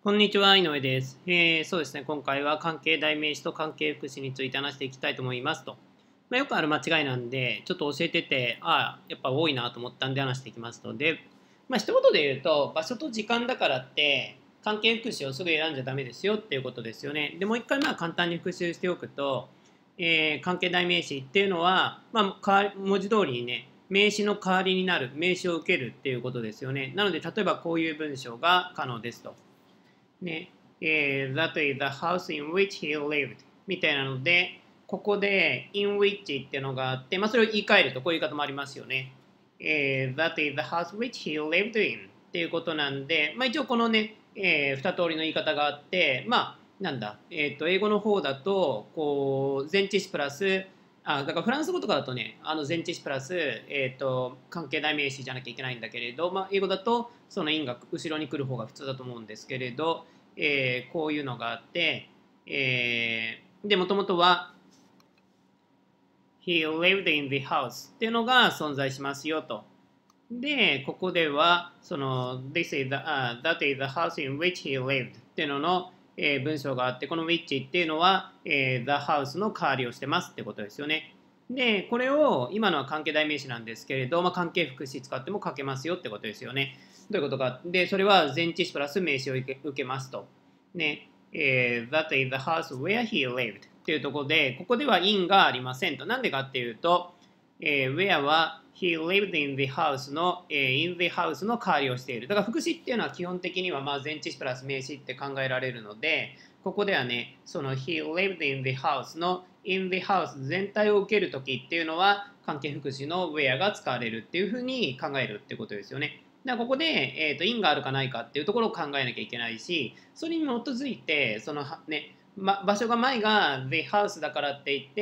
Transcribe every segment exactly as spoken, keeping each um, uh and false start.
こんにちは、井上です。えー、そうですね、今回は関係代名詞と関係副詞について話していきたいと思いますと。まあ、よくある間違いなんで、ちょっと教えてて、ああ、やっぱ多いなと思ったんで話していきますので、まあ、一言で言うと、場所と時間だからって、関係副詞をすぐ選んじゃダメですよっていうことですよね。でもう一回まあ簡単に復習しておくと、えー関係代名詞っていうのは、まあ、文字通りにね、名詞の代わりになる、名詞を受けるっていうことですよね。なので、例えばこういう文章が可能ですと。ね、えー、that is the house in which he lived みたいなので、ここで in which っていうのがあって、まあ、それを言い換えるとこういう言い方もありますよね。えー、that is the house which he lived in っていうことなんで、まあ、一応このね、えー、二通りの言い方があって、まあ、なんだ、えっ、ー、と、英語の方だと、こう、前置詞プラス、あ、だからフランス語とかだとね、あの前置詞プラス、えっ、ー、と、関係代名詞じゃなきゃいけないんだけれど、まあ、英語だと、その因が後ろに来る方が普通だと思うんですけれど、えー、こういうのがあって、えー、で、もともとは、he lived in the house っていうのが存在しますよと。で、ここでは、その、this is the,、uh, that is the house in which he lived っていうのの、えー、文章があって、この which っていうのは、えー、the house の代わりをしてますってことですよね。で、これを、今のは関係代名詞なんですけれど、まあ、関係副詞使っても書けますよってことですよね。どういうことか。で、それは前置詞プラス名詞を受け受けますと。ね、えー、that is the house where he lived っていうところで、ここでは in がありませんと。なんでかっていうと、えー、where は he lived in the house の、えー、in the house の代わりをしている。だから副詞っていうのは基本的にはまあ前置詞プラス名詞って考えられるので、ここではね、その he lived in the house の in the house 全体を受けるときっていうのは関係副詞の where が使われるっていうふうに考えるってことですよね。だからここで、えーと、因があるかないかっていうところを考えなきゃいけないし、それに基づいて、そのね、ま、場所が前が the house だからって言って、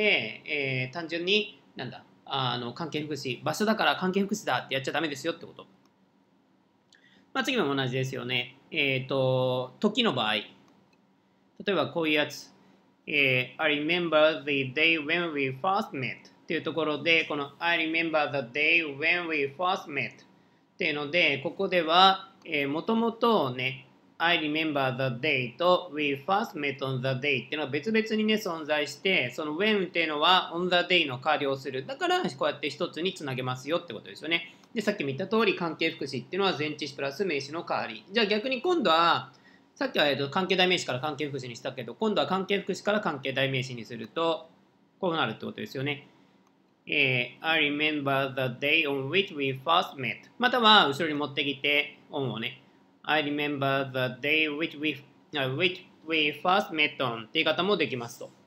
えー、単純に、なんだ、あの関係副詞、場所だから関係副詞だってやっちゃダメですよってこと。まあ、次も同じですよね。えっ、ー、と、時の場合。例えばこういうやつ。えー、I remember the day when we first met っていうところで、この I remember the day when we first met っていうので、ここでは、えー、もともとね、I remember the day と we first met on the day っていうのは別々にね、存在して、その when っていうのは on the day の代わりをする。だから、こうやって一つにつなげますよってことですよね。で、さっきも言った通り、関係副詞っていうのは前置詞プラス名詞の代わり。じゃあ逆に今度は、さっきは、えー、と関係代名詞から関係副詞にしたけど、今度は関係副詞から関係代名詞にすると、こうなるってことですよね。えー、I remember the day on which we first met。または、後ろに持ってきて、on をね。I remember the day which we, uh, which we first met on って言い方もできますと。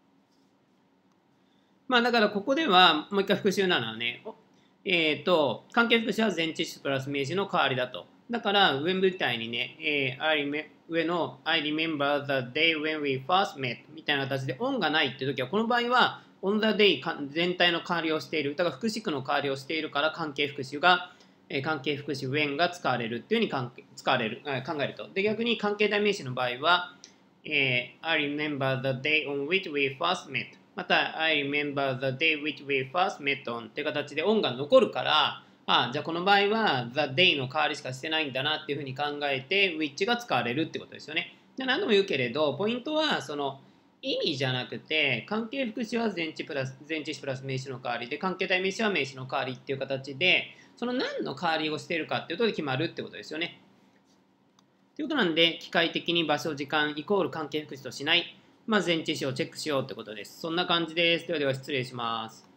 まあ、だからここでは、もう一回復習なのはね、えっ、ー、と、関係副詞は前置詞プラス名詞の代わりだと。だから、上みたいにね、えー、上の I remember the day when we first met みたいな形で on がないっていう時は、この場合は on the day 全体の代わりをしている。だから副詞句の代わりをしているから関係副詞が、えー、関係副詞 when が使われるっていうふうに使われる、考えると。で、逆に関係代名詞の場合は、えー、I remember the day on which we first met。また、I remember the day which we first met on っていう形で on が残るから、あじゃあこの場合は the day の代わりしかしてないんだなっていうふうに考えて which が使われるってことですよね。何度も言うけれど、ポイントはその意味じゃなくて、関係副詞は前置プラス前置詞プラス名詞の代わりで、関係代名詞は名詞の代わりっていう形で、その何の代わりをしているかっていうところで決まるってことですよね。ということなんで、機械的に場所、時間イコール関係副詞としない、まあ、前置詞をチェックしようってことです。そんな感じです。ではでは失礼します。